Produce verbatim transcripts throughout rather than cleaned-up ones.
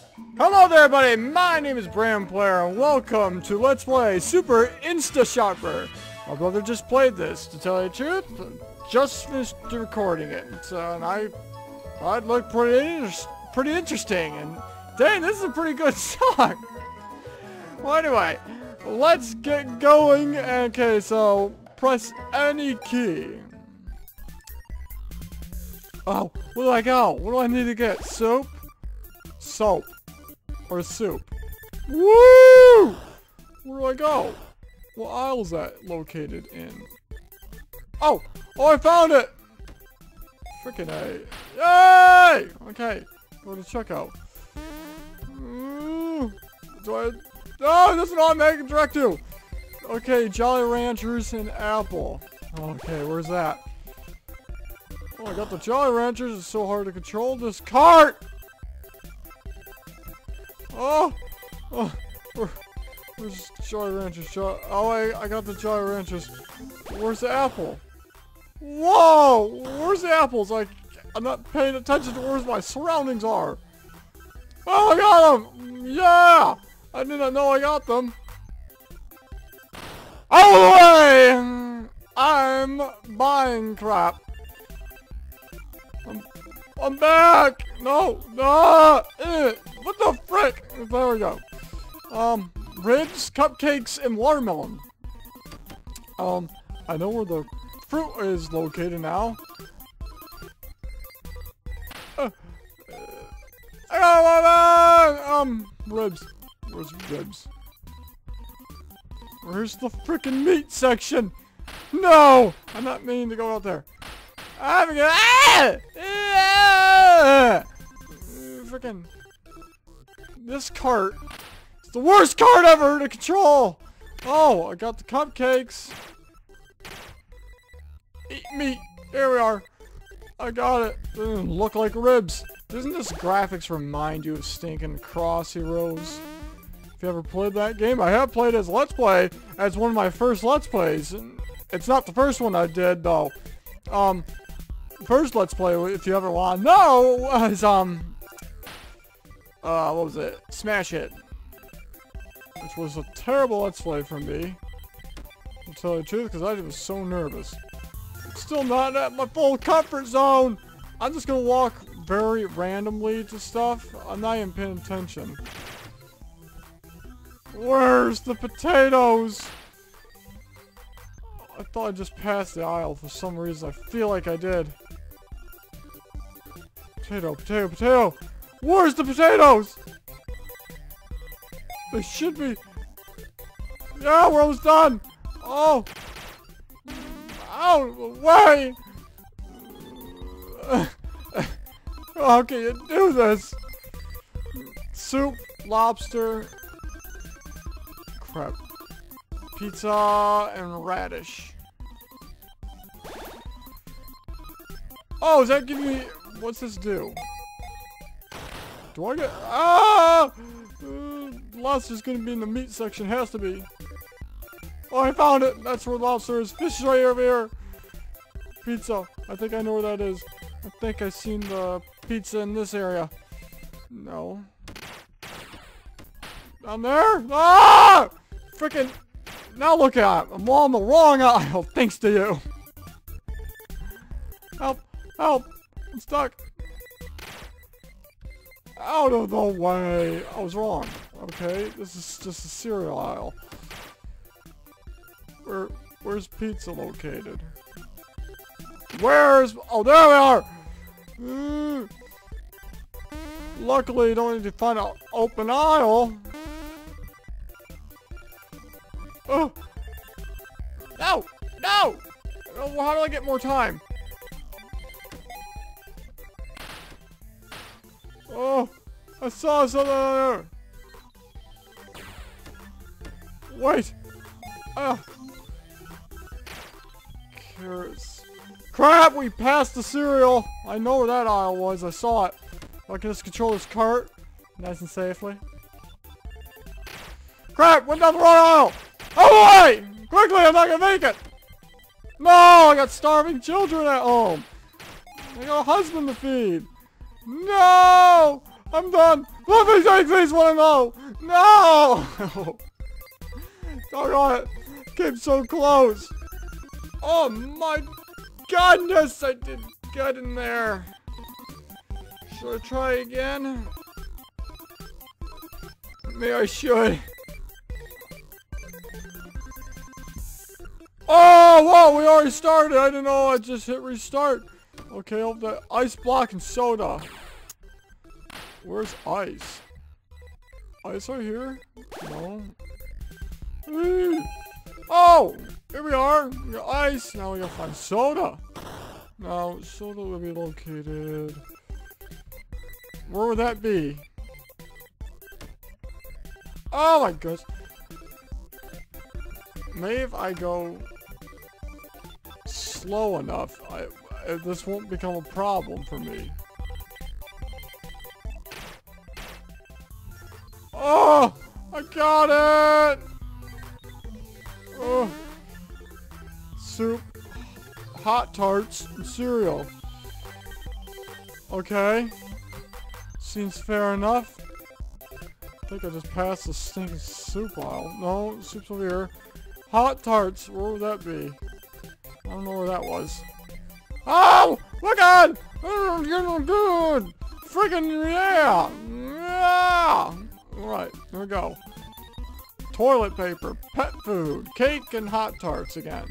Hello there, everybody! My name is Bram Player, and welcome to Let's Play Super Insta Shopper. My brother just played this, to tell you the truth. Just finished recording it, so, and I thought it looked pretty, inter pretty interesting, and dang, this is a pretty good song! Well, anyway, let's get going. Okay, so, press any key. Oh, where do I go? What do I need to get? Soap? Soap. Or soup. Woo! Where do I go? What aisle is that located in? Oh! Oh, I found it! Frickin' A. Yay! Okay. Go to checkout. Mm, do I... No, this is not making direct to! Okay, Jolly Ranchers and Apple. Okay, where's that? Oh, I got the Jolly Ranchers. It's so hard to control this cart! Oh! Oh! Where, where's Jolly Ranchers? Jolly, oh, I, I got the Jolly Ranchers. Where's the apple? Whoa! Where's the apples? Like, I'm not paying attention to where my surroundings are. Oh, I got them! Yeah! I did not know I got them. Out of the way! I'm buying crap. I'm, I'm back! No! No! Eh. What the frick? There we go. Um, ribs, cupcakes, and watermelon. Um, I know where the fruit is located now. Uh, I got one! Um, ribs. Where's ribs? Where's the frickin' meat section? No! I'm not meaning to go out there. I'm gonna. Ah! Ah! Frickin'. This cart is the worst cart ever to control! Oh, I got the cupcakes. Eat meat. There we are. I got it. Doesn't look like ribs. Doesn't this graphics remind you of stinking Cross Heroes? If you ever played that game, I have played as Let's Play as one of my first Let's Plays. It's not the first one I did though. Um, first Let's Play, if you ever want to know, was um. Uh, what was it? Smash Hit. Which was a terrible Let's Play from me. To tell you the truth, because I was so nervous. I'm still not at my full comfort zone! I'm just gonna walk very randomly to stuff. I'm not even paying attention. Where's the potatoes? I thought I just passed the aisle for some reason. I feel like I did. Potato, potato, potato! Where's the potatoes? They should be. Yeah, we're almost done. Oh. Out of the way. How can you do this? Soup, lobster, crap, pizza, and radish. Oh, is that giving me? What's this do? Do I get? Ah! Uh, lobster's gonna be in the meat section. Has to be. Oh, I found it. That's where lobster is. Fish is right over here. Pizza. I think I know where that is. I think I've seen the pizza in this area. No. Down there? Ah! Frickin'. Now look at it. I'm on the wrong aisle. Thanks to you. Help! Help! I'm stuck. Out of the way! I was wrong. Okay, this is just a cereal aisle. Where, where's pizza located? Where's... Oh, there we are! Mm. Luckily, you don't need to find an open aisle. Oh! No! No! How do I get more time? Oh, I saw something there. Wait. Ah. Carrots. Crap, we passed the cereal. I know where that aisle was. I saw it. I can just control this cart nice and safely. Crap, went down the wrong aisle. Oh, wait. Quickly, I'm not gonna make it. No, I got starving children at home. I got a husband to feed. No! I'm done! Let me take these one oh! No! Doggone it! Came so close! Oh my goodness! I did good in there. Should I try again? Maybe I should. Oh, whoa, we already started. I didn't know I just hit restart. Okay, I'll the ice block and soda. Where's ice? Ice right here? No. Oh, here we are. We got ice. Now we gotta find soda. Now, soda will be located. Where would that be? Oh my goodness. Maybe if I go slow enough, I, I, this won't become a problem for me. Oh! I got it! Oh. Soup, hot tarts, and cereal. Okay. Seems fair enough. I think I just passed the stinking soup aisle. No, soup's over here. Hot tarts, where would that be? I don't know where that was. Oh! Look on! Oh, you're good! Freaking yeah! Yeah! Alright, here we go. Toilet paper, pet food, cake, and hot tarts again.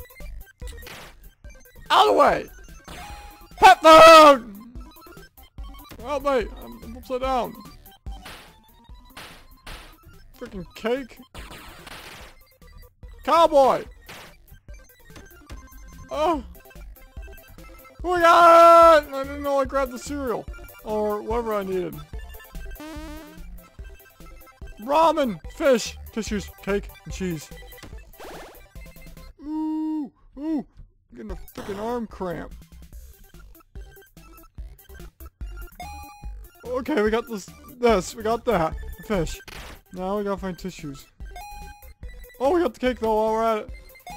Out of the way! Pet food! Help me! I'm, I'm upside down. Freaking cake. Cowboy! Oh! We got it! I didn't know I grabbed the cereal. Or whatever I needed. Ramen! Fish! Tissues! Cake! And cheese. Ooh! Ooh! I'm getting a freaking arm cramp. Okay, we got this. This. We got that. The fish. Now we gotta find tissues. Oh, we got the cake though while we're at it.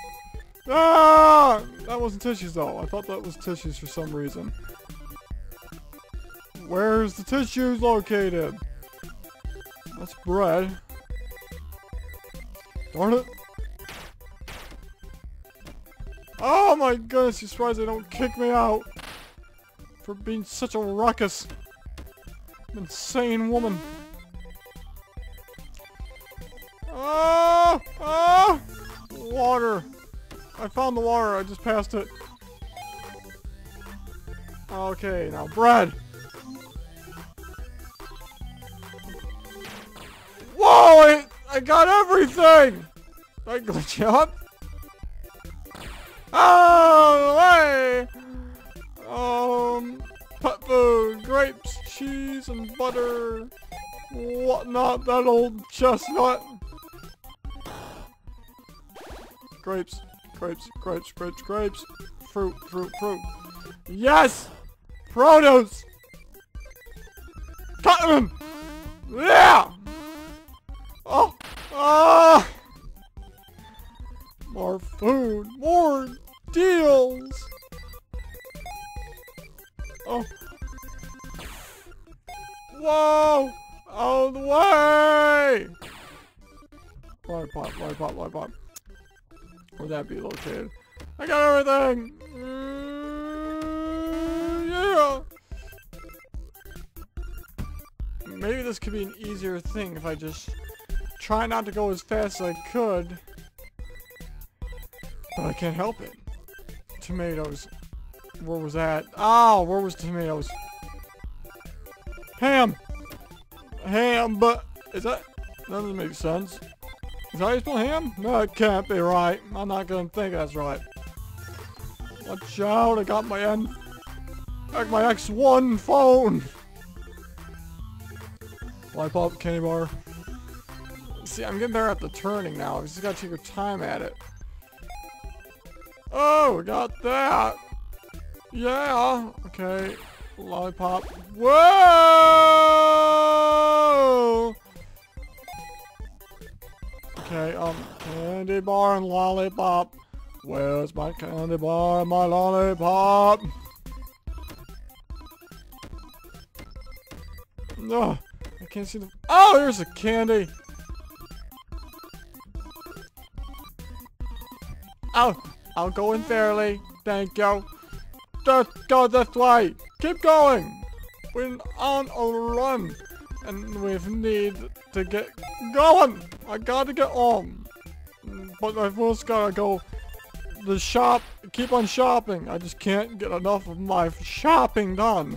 Ah! That wasn't tissues though. I thought that was tissues for some reason. Where's the tissues located? That's bread. Darn it. Oh my goodness, you surprised they don't kick me out for being such a ruckus. Insane woman. Ah! Ah! Water. I found the water. I just passed it. Okay, now bread. Whoa! I, I got everything! Did I glitch up? Oh, way! Um, pet food, grapes, cheese, and butter. Whatnot, that old chestnut. Grapes, grapes, grapes, grapes, grapes. Fruit, fruit, fruit. Yes! Produce! Cotton! Yeah! Oh! Ah! More food! More deals! Oh! Whoa! Out of the way! Lollipop, lollipop, lollipop. Where'd that be located? I got everything! Mm, yeah! Maybe this could be an easier thing if I just try not to go as fast as I could. But I can't help it. Tomatoes. Where was that? Oh, where was tomatoes? Ham! Ham, but is that... That doesn't make sense. Is that how you spell ham? No, it can't be right. I'm not gonna think that's right. Watch out, I got my N... Like my X one phone! Lollipop, candy bar. See, I'm getting better at the turning now. I just gotta take your time at it. Oh, we got that! Yeah! Okay. Lollipop. Whoa! Okay, um, candy bar and lollipop. Where's my candy bar and my lollipop? No, I can't see the... Oh, there's the candy. Oh, I'll go in fairly. Thank you. Just go this way. Keep going. We're on a run. And we need to get going. I gotta get home. But I first gotta go to the shop. Keep on shopping. I just can't get enough of my shopping done.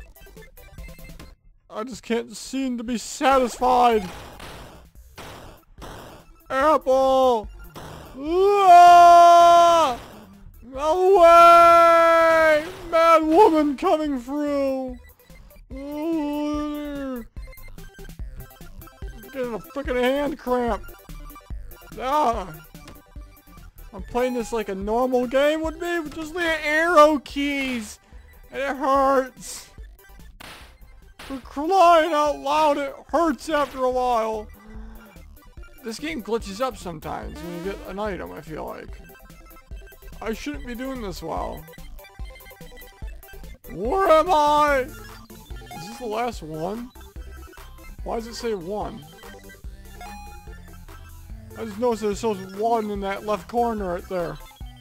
I just can't seem to be satisfied. Apple! Ah! No way! Mad woman coming through! Ooh. Getting a freaking hand cramp. Ah. I'm playing this like a normal game would be with just the arrow keys. And it hurts. For crying out loud, it hurts after a while. This game glitches up sometimes when you get an item, I feel like. I shouldn't be doing this well. Where am I? Is this the last one? Why does it say one? I just noticed that it shows one in that left corner right there.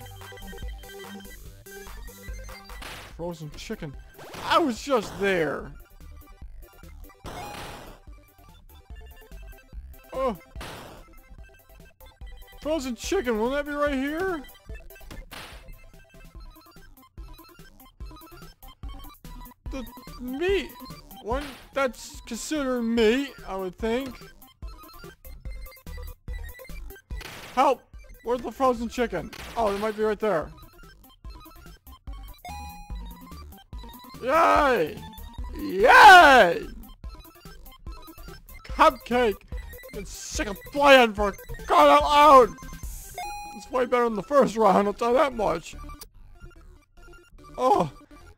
Frozen chicken. I was just there. Oh. Frozen chicken, will that be right here? The meat. One that's considered meat, I would think. Help! Where's the frozen chicken? Oh, it might be right there. Yay! Yay! Cupcake! Been sick of playing for crying out loud! It's way better than the first round, I'll tell you that much. Oh!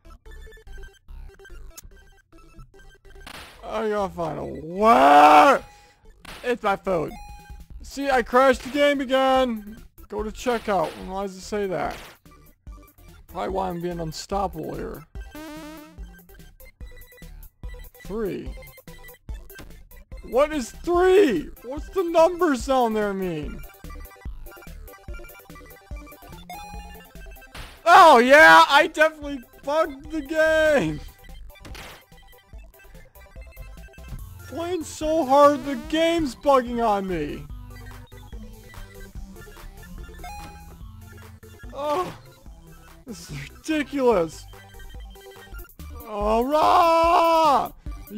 I gotta find a way! It's my food. See, I crashed the game again! Go to checkout. Why does it say that? Probably why I'm being unstoppable here. Three. What is three? What's the numbers down there mean? Oh yeah, I definitely bugged the game. Playing so hard, the game's bugging on me. Oh, this is ridiculous. Alright!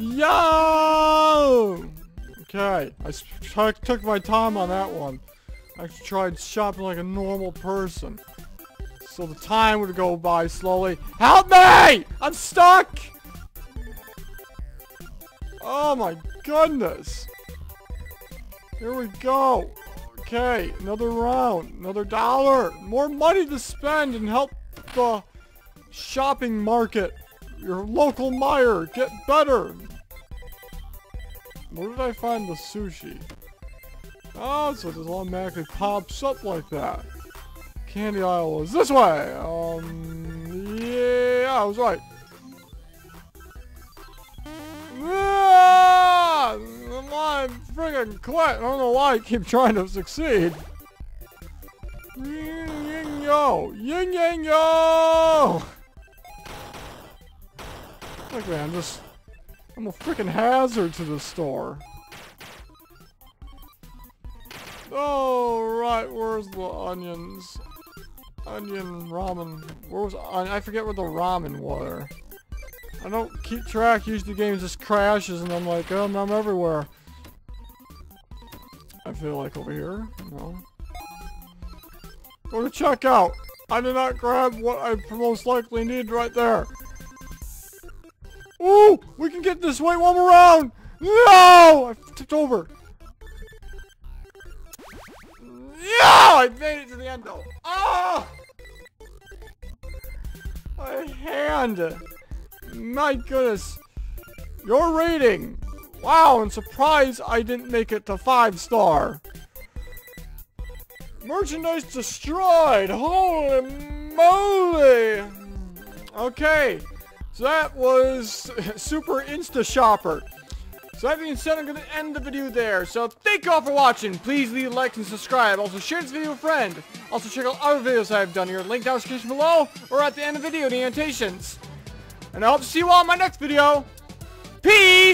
Yo! Okay, I took my time on that one. I tried shopping like a normal person. So the time would go by slowly. Help me! I'm stuck! Oh my goodness. Here we go. Okay, another round. Another dollar. More money to spend and help the shopping market. Your local Meijer. Get better. Where did I find the sushi? Oh, so it just automatically pops up like that. Candy aisle is this way. Um, yeah, I was right. Ah, I friggin' quit. I don't know why I keep trying to succeed. Yin yin yo, yin yang yo. Look, man, I'm just, I'm a freaking hazard to the store. Oh, right, where's the onions? Onion ramen. Where was I? I forget where the ramen were. I don't keep track. Usually the game just crashes and I'm like, oh, I'm everywhere. I feel like over here. No. Go to checkout. I did not grab what I most likely need right there. Ooh, we can get this way one more round. No! I tipped over. No! I made it to the end though. Oh! My hand. My goodness. Your rating. Wow, I'm surprised I didn't make it to five star. Merchandise destroyed. Holy moly. Okay. So that was Super Insta Shopper. So that being said, I'm going to end the video there. So thank you all for watching. Please leave a like and subscribe. Also share this video with a friend. Also check out other videos I've done here. Link down in the description below or at the end of the video in the annotations. And I hope to see you all in my next video. Peace!